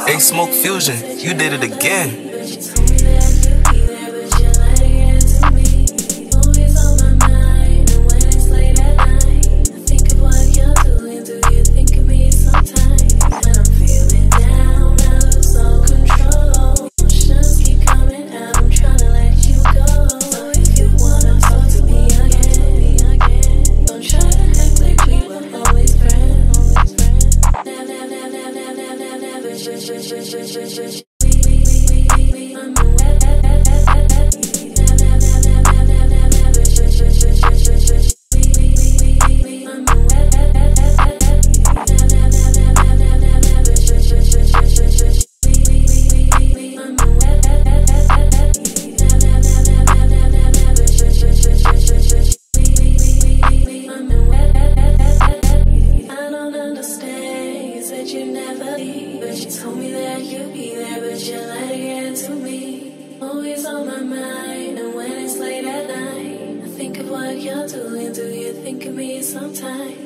Hey, Smoke Fusion, you did it again. But you told me that you'd be there, but you lied again to me. Always on my mind, and when it's late at night, I think of what you're doing. Do you think of me sometimes?